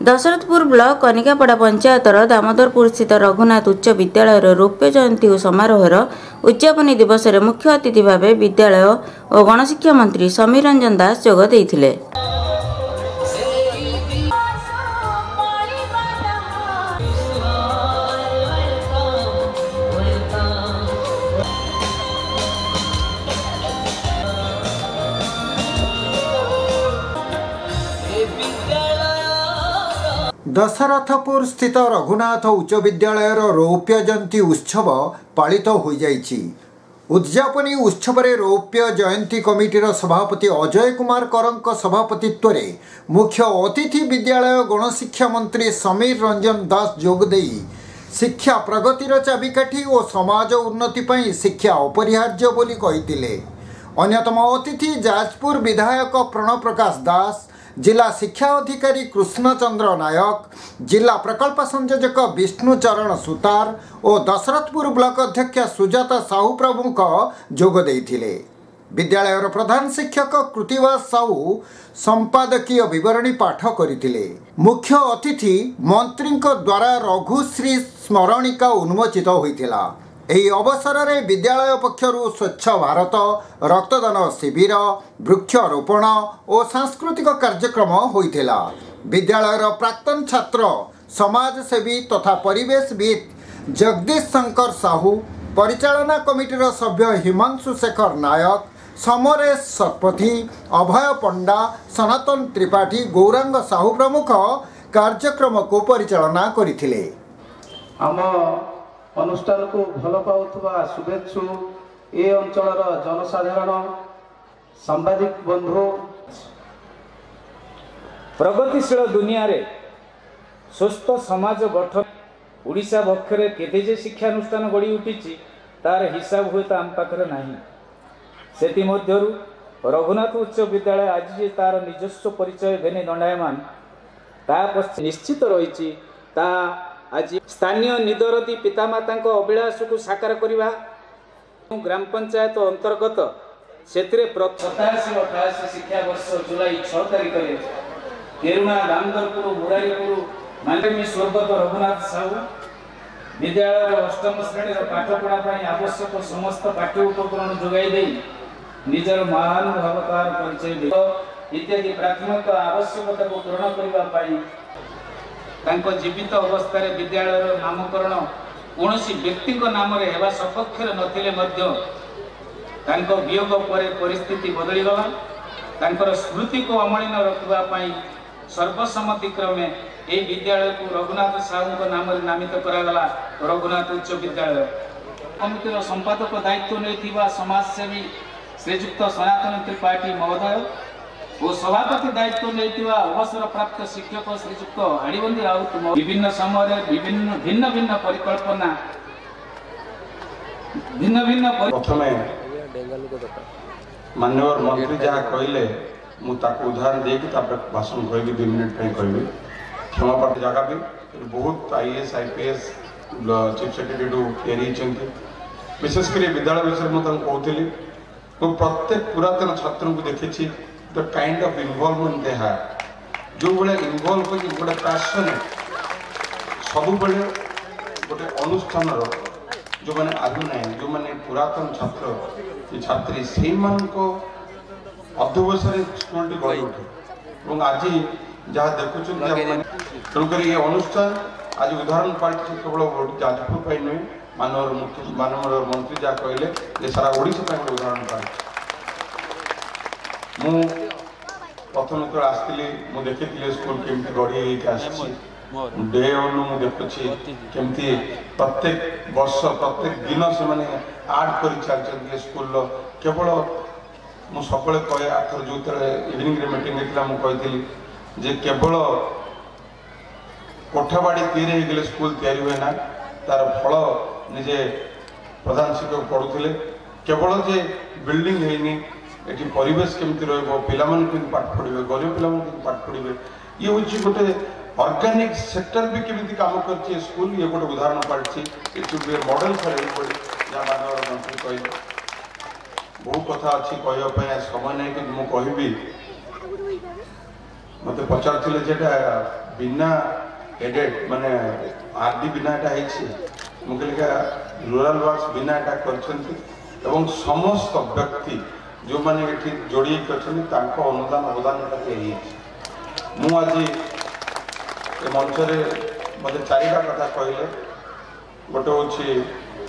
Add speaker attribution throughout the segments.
Speaker 1: Dasharathpur block Kanikapada पंचायतर दामोदरपुर स्थित रघुनाथ उच्च विद्यालय रौप्य जयंती और समारोहर उद्यापनी दिवस में मुख्य अतिथि भाव विद्यालय और गणशिक्षा मंत्री समीर रंजन दास जोग देइथिले।
Speaker 2: दशरथपुर स्थित रघुनाथ उच्च विद्यालय रौप्य जयंती उत्सव पालित हो जाइछि। उद्यापनी उत्सव में रौप्य जयंती कमिटीर सभापति अजय कुमार करंक सभापतित्व में मुख्य अतिथि विद्यालय गणशिक्षा मंत्री समीर रंजन दास जोगदे शिक्षा प्रगतिर चाबिकाठी और समाज उन्नति पर शिक्षा अपरिहार्य बोली कहिथिले। अन्यतम अतिथि जाजपुर विधायक प्रणव प्रकाश दास, जिला शिक्षा अधिकारी कृष्णचंद्र नायक, जिला प्रकल्प संयोजक विष्णुचरण सुतार और दशरथपुर ब्लॉक अध्यक्ष सुजाता साहू प्रमुख जोग देइथिले। विद्यालयर प्रधान शिक्षक कृतिवास साहू संपादकीय विवरणी पाठ करथिले। मुख्य अतिथि मंत्री द्वारा रघुश्री स्मरणिका उन्मोचित होइथिला। एही अवसर में विद्यालय पक्षरु स्वच्छ भारत, रक्तदान शिविर, वृक्षारोपण और सांस्कृतिक कार्यक्रम होइथिला। विद्यालयर प्राक्तन छात्र समाजसेवी तथा परिवेशविद जगदीश शंकर साहू, परिचालना कमिटीर सभ्य हिमांशु शेखर नायक, समरेश शतपथी, अभय पंडा, सनातन त्रिपाठी, गौरांग साहू प्रमुख कार्यक्रम को परिचालना करथिले।
Speaker 3: अनुष्ठान को भल पाउथुवा शुभेच्छु ए अंचलर जनसाधारण सांबादिक बंधु प्रगतिशील दुनिया रे सुस्थ समाज गठन ओडिशा पक्षरे केते जे शिक्षानुष्ठान गढ़ी उठी तार हिसाब हुए तो आम पाखे ना। सेति मध्यरु रघुनाथ उच्च विद्यालय आज जे तार निजस्व परिचय घेने दंडायमान ता निश्चित रही आज स्थानीय निदरती पितामाता अभिलाष को साकार करवा ग्राम पंचायत अंतर्गत से 87-88 शिक्षा वर्ष जुलाई 6 तारिख में केरुणा दामोदरपुर मुरारीपुर माननीय स्वर्गत रघुनाथ साहू विद्यालय अष्टम श्रेणी पाठपढ़ा आवश्यक समस्त पाठ्य उपकरण जोगाई निजर महानुभावतार परिचय इत्यादि प्राथमिक आवश्यकता को पूर्ण करने तांको जीवित अवस्था विद्यालय नामकरण कौन व्यक्ति नाम हेबा सपक्षर नथिले मध्य तांको वियोग पर परिस्थिति बदली गला। तांकर स्मृति को अमलिन रखवाई सर्वसम्मति क्रमे ए विद्यालय को रघुनाथ साहू नाम नामित करागला रघुनाथ उच्च विद्यालय। कमिटीर संपादक दायित्व नहीं समाजसेवी श्रीजुक्त सनातन त्रिपाठी महोदय और सभापति दायित्व नहीं अवसर प्राप्त शिक्षक श्रीजुक्त हाड़ीबंदी राउत विभिन्न समय भिन्न भिन्न परिकल्पना
Speaker 4: प्रथम माननीय मंत्री जहाँ कहले मुझे उदाहरण देकी भाषण कह 2 मिनट कह क्षमा पाठ जगह भी बहुत IAS IPS चीफ सेक्रेटरी तैयारी विशेषकर विद्यालय विषय मुझे कहती प्रत्येक पुरातन छात्र को देखी the kind of involvement they have जो बड़े इन्वॉल्व होगी गोटे पैशन सब बड़े गोटे अनुष्ठान जो मैंने आगु ना जो मैंने पुरातन छात्र छात्री से अध्यवसाय स्कूल गढ़ उठे आज जहाँ देखुं तेणुक ये अनुष्ठान आज उदाहरण पाल्टी केवल जाजपुर पर नुहे माननीय मंत्री जहाँ कहले ये सारा ओडिशा गोटे उदाहरण पाल्टी। मु प्रथम जो आसती मुझे देखी स्कूल केमती गढ़ी डे वन मुझे देखुची केमती प्रत्येक वर्ष प्रत्येक दिन से मैंने आड कर चलते स्कूल केवल मुझे सकाଳେ कहे आथर जो इवनिंग मीटिंग होता मुझे जे केवल कोठाबाड़ी तैयारी होगले स्कूल तैयारी हुए ना तार फल निजे प्रधान शिक्षक पढ़ुले केवल जे बिल्डिंग है ये परिवेश केमती रही पाठ पढ़े गरीब पिला पाठ पढ़े ये हूँ गोटे ऑर्गेनिक सेक्टर भी केमती काम कर स्कूल ये गोटे उदाहरण पाल्टी मॉडल फॉर एवरीबॉडी जहाँ माननीय मंत्री कहे बहुत कथा अच्छी कहवाई समय नहीं कि मुझे कहि मत पचार बिना एडेड माने आरडी बिना एटा मुझे रूराल वर्क्स बिना एटा कर समस्त व्यक्ति जो मैंने ये जोड़ी अनुदान अवदान मु आज मंच मत चारिटा कथा कहले गोटे हूँ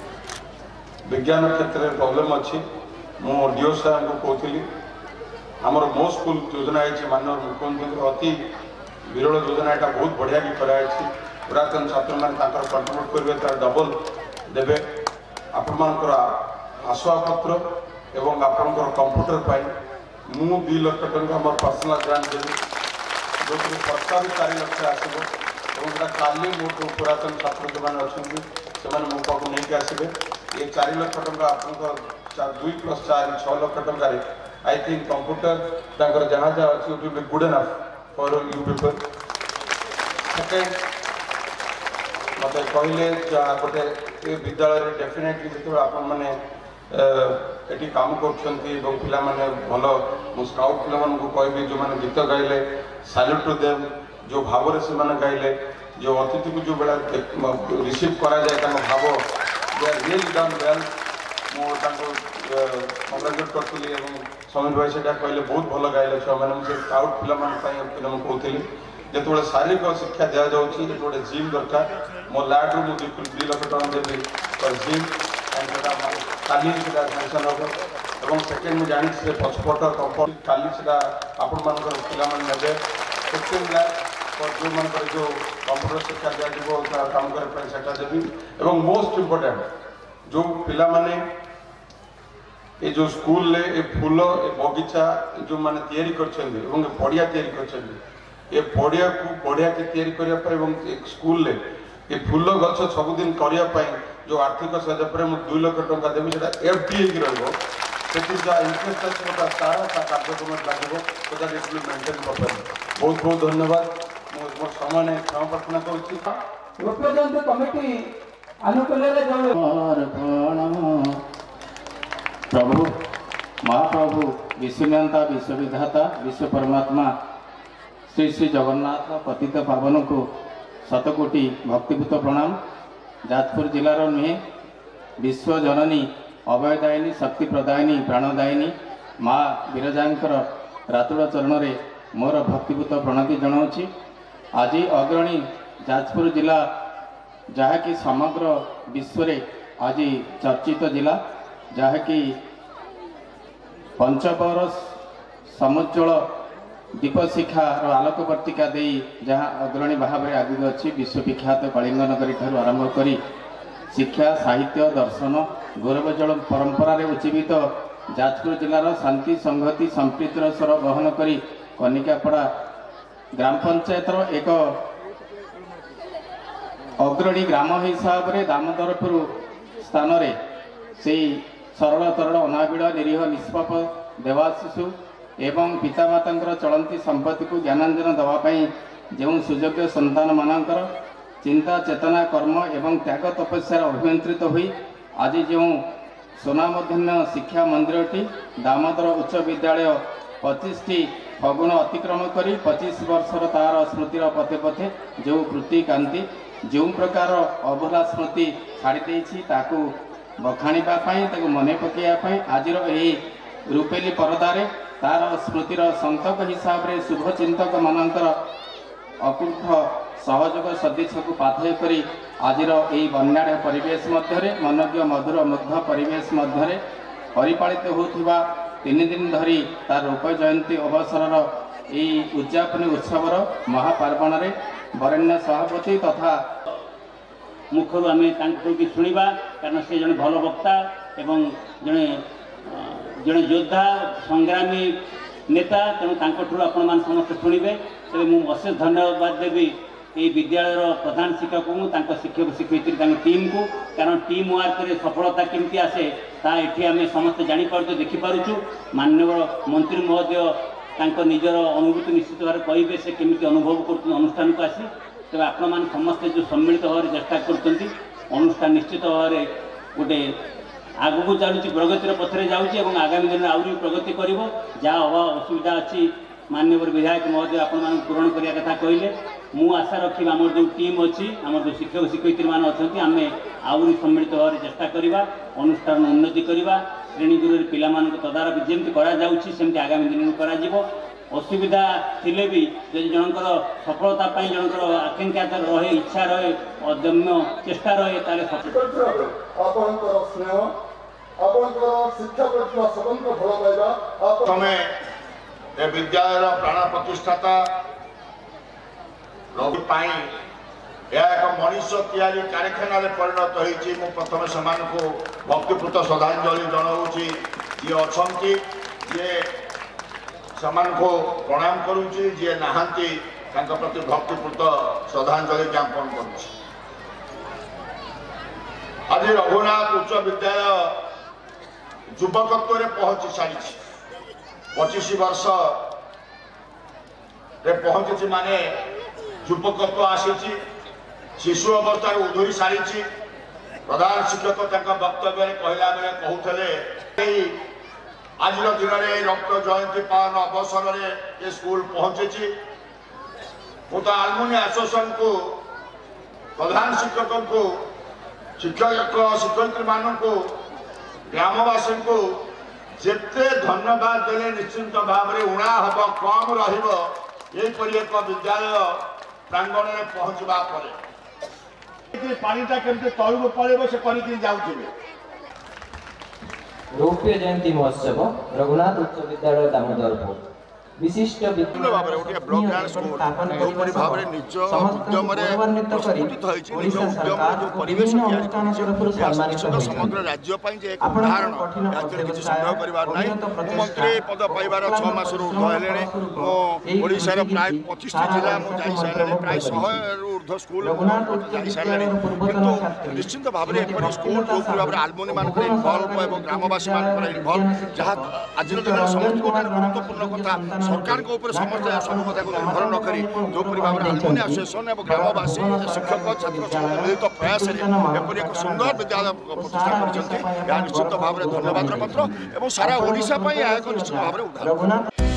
Speaker 4: विज्ञान क्षेत्र में प्रॉब्लम अच्छी मुझे साहब को कहती आमर मो स्कूल योजना है माननीय मुख्यमंत्री अति विरल योजना यहाँ बहुत बढ़िया भी कराई पुरातन छात्र मैंने कंट्रीब्यूट करेंगे तार डबल देवे आपर आसवाबपत्र एवं आपंकर कंप्यूटर पाई मु 2 लाख टंका मोर पर्सनल ग्रांट देवी जो प्रस्ताव 4 लाख आसो काली मो पुरातन छात्र जो मैंने अच्छा से मो पाक नहीं आसवे ये 4 लाख टंका आप 2 + 4 6 लाख टंका आई थिंक कंप्यूटर जहाँ जहाँ अच्छी it will be good enough for you people second मत कहले गोटे ये विद्यालय डेफिनेटली जो आपण मैंने ये काम कर पिला माने भल मु स्काउट पिला को कहबी जो मैंने गीत गाइले सैल्यूट टू देम जो भाव से मैंने गाइले जो अतिथि को जो बेला रिसीव करा जाए भाव they are really done well मुझे कंग्राचुलेट करी समीर भाई से कहले बहुत भल गाइले छुआ मैंने स्काउट पिला कहती जो शारीरिक शिक्षा दि जाऊँगी गोटे जिम दरकार मो लैब रू 2 लाख टका देवी फॉर जिम काली सैंक्शन हम और सेकेंड मुझे जानी से पछपट कंपाउंड काली आपण मानकर पिलाने ने सेकेंड लैब फॉर जो मान जो कंप्यूटर शिक्षा दिया काम करने देवी और मोस्ट इम्पोर्टेंट जो पिला माने ये जो स्कूल ये फूल ये बगीचा जो मैंने तैयारी कर पड़िया तैयारी ये पड़िया को बढ़िया के तैयारी करने स्कूल ये फूल गछ सबुदिन करने जो आर्थिक सहयोग पर 2 लाख टंका देवी से एफडीए की रहा इंटरेस्ट अच्छे सारा कार्यक्रम लगे so that it will maintain properly बहुत बहुत धन्यवाद मोर समय नहीं क्षमा प्रार्थना करुच्ची
Speaker 3: कमिटी अनुकूल
Speaker 5: प्रभु महाप्रभु विश्वनियंता विश्वविधाता विश्व परमात्मा श्री श्री जगन्नाथ पतित पावन को शतकोटी भक्तिपूत प्रणाम। जाजपुर जिलार नुहे विश्व जननी अभयदायिनी शक्ति प्रदायिनी प्राणदायिनी माँ विरजांकर रातुड़ चरण में मोर भक्तिपूत प्रणति जनाऊँगी। आज अग्रणी जाजपुर जिला जहाँकि समग्र विश्व रे आज चर्चित जिला जहाँकि पंचपरस समुज्ज्वल दीप शिक्षार आलोकवर्तिका दे जहाँ अग्रणी भाव में आगे अच्छी विश्वविख्यात कलिंग नगरी ठार आरंभ करी शिक्षा साहित्य दर्शन गौरवजल परंपरा उज्जीवित जाजपुर जिलार शांति संहति संप्रीतिर स्वर बहन करी कनिकापड़ा ग्राम पंचायतर एक अग्रणी ग्राम हिसाब से दामोदरपुर स्थान से सरल तरल अनाबिड़ निरीह निष्पाप देवा शिशु एवं पितामाता चलती संपत्ति को ज्ञानांजन देवाई जो सुयोग्य संतान मानकर चिंता चेतना कर्म एवं त्याग तपस्यार अभिमंत्रित हुई आज जो सोनामधन्य शिक्षा मंदिरटी दामोदर उच्च विद्यालय 25टी फगुण अतिक्रम कर 25 वर्षर तार स्मृतिर पथे पथे जो कृति कांति जो प्रकार अभला स्मृति छाड़ी बखाणी मन पकड़ापी आज रूपेली परदारे तार स्मृतिर संतक हिसाब से शुभचिंतक मानकर अकुंठ सहयोग सदिश को पाथय करी आज यही बन्याढ़ परिवेश मध्य मनज्ञ मधुर मुग्ध परिवेश मध्य परिपालित होता 3 दिन धरी तार रूप जयंती अवसर उद्यापनी उत्सवर महापार्वण में वरेण्य सभापति तथा
Speaker 6: मुखर आम शुणा कारण से जड़े भल वक्ता एवं जड़े जड़े योद्धा संग्रामी नेता तेणु आपण मैंने समस्त शुणे तेज मुझे अशेष धन्यवाद देवी ये विद्यालय प्रधान शिक्षक को शिक्षक शिक्षयित्री टीम को कारण टीम वर्क रे सफलता केमती आसे ये आम समस्त जापर देखिपुँ माननीय मंत्री महोदय निजर अनुभूति निश्चित भाव कहे से केमी अनुभव कर अनुष्ठान को आसी तेज आपण मैंने समस्ते जो सम्मिलित भाव चेष्टा कर अनुष्ठान निश्चित भाव गोटे आगू चलुची प्रगतिर पथरे जाऊँगी आगामी दिन आहरी प्रगति कर जहाँ अभाव असुविधा अच्छी माननीय विधायक महोदय आपण पूरण करने कथा कहले मु आशा रखी आम जो टीम अच्छी आम जो शिक्षक शिक्षयित्री मान अच्छा आम आहरी सम्मिलित भाव चेष्टा करवा अनुष्ठान उन्नति करवा श्रेणीगृह पिला तदारख जमी करमती आगामी दिन में करा असुविधा थिले भी जदि जनकर सफलता जनकर आकांक्षा रहे इच्छा रहे अदम्य चेष्टा रहे ताले
Speaker 7: विद्यालय प्राण प्रतिष्ठाता एक मनीष तैयारी कारखाना परिणत होती प्रथम से भक्तिपूत श्रद्धांजलि जनाऊँगी ये अच्छा ये को प्रणाम करुच्ची जी नहांती प्रति भक्तिपूत श्रद्धांजलि ज्ञापन करुच्ची। आज रघुनाथ उच्च विद्यालय युवकत्व पहुंची सारी 25 वर्ष रे पहुंची माने युवकत्व आसी शिशु अवस्था उधुरी सारी प्रधान शिक्षक वक्तव्य कहला बेले कहते आज दिन में रौप्य जयंती पालन अवसर में ये स्कूल पहुंची तो आलमुनि एसोसिएशन को प्रधान शिक्षक को शिक्षक शिक्षयित्री मान को ग्रामवासी को जिते धन्यवाद देले निश्चिंत भाव में उणा हम कम रहीपर एक विद्यालय प्रांगण में पहुंचवा पानीटा केमती तलू पड़े से कर
Speaker 8: रौप्य जयंती महोत्सव रघुनाथ उच्च विद्यालय दामोदरपुर विशिष्ट
Speaker 7: समग्र राज्य एक उदाहरण किसी संदेह करार ना मंत्री पद पाइबार 6 मास ओडार प्राय 25 जिला मुझे प्राय 100 ऊर्ध्व स्कूल सारे कि निश्चित भाव में स्कूल जो भाव में आलमुनि मान इनवल्व और ग्रामवासी मान इनवल्व जहाँ आज दिन समस्त गुरुत्वपूर्ण कथा सरकार को ऊपर समस्त सब कथा को निर्भर न करी जो भाव में आलमुनि एसोसिएशन और ग्रामवासी शिक्षक छात्र मिलित प्रयास एपरी एक सुंदर विद्यालय प्रतिष्ठा कर निश्चित भाव में धन्यवाद पत्र और सारा ओडिशा एक निश्चित भाव में उदाहरण।